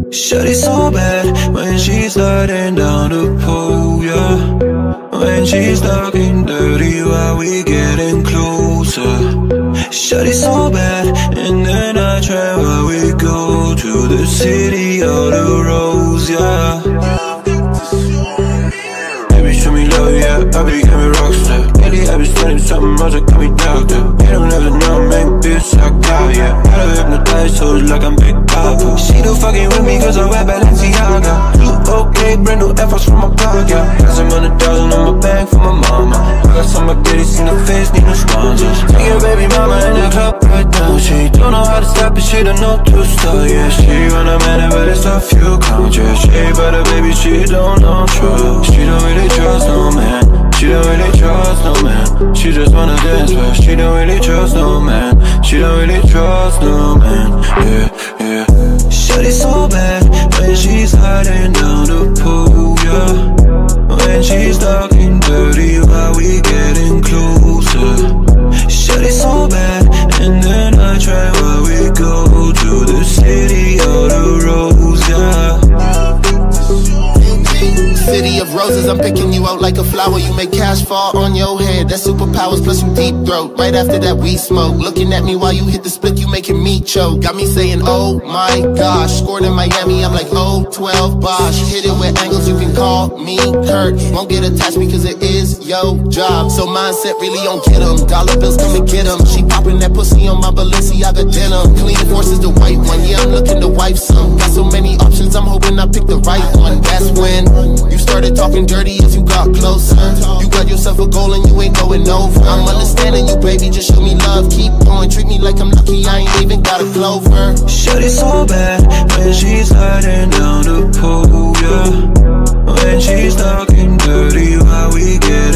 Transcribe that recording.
Shawty so bad when she's sliding down the pole, yeah. When she's talking dirty while we getting closer. Shawty so bad, and then I try while we go to the city of the rose, yeah. Baby, show me love, yeah, I became a rockstar. Lately I been studying something else that got me doctor. They don't ever know, man, bitch, I got ya. I don't hypnotize hoes like I'm Big Papa. She do fucking with me cause I wear Balenciaga. Okay, brand new efforts from my pocket. Got some $100,000 on my bank for my mama. I got some activities in the face, need no sponsors. Take your baby mama in the club right now. She don't know how to stop it, she don't know to start, yeah. She want a man, but it's a few count, yeah. She but a baby, she don't know trust. She don't really trust no man. She don't really trust no man. She just wanna dance, but she don't really trust no man. She don't really trust no man, yeah, yeah. Shawty so bad when she's hiding down the pool, yeah. When she's talking dirty while we getting closer. Shawty so bad, and then I try while we go to the city of the rose, yeah. City of roses, I'm picking you out like a flower. You make cash fall on your head, that's superpowers plus you deep throat. Right after that we smoke, looking at me while you hit the split, you making me choke. Got me saying oh my gosh, scored in Miami, I'm like oh 12 Bosh. Hit it with angles, you can call me Kurt. Won't get attached because it is your job. So mindset really don't get them, dollar bills come and get them. She popping that pussy on my Balenciaga denim. Clean forces the white one, yeah I'm looking to wipe some. Got so many options, I'm hoping I pick the right one. That's when you started talking dirty as you got closer. You got yourself a goal and you ain't going over. I'm understanding you, baby, just show me love. Keep going, treat me like I'm lucky, I ain't even got a clover. Shawty so bad when she's sliding down the pole, yeah. When she's talking dirty while we get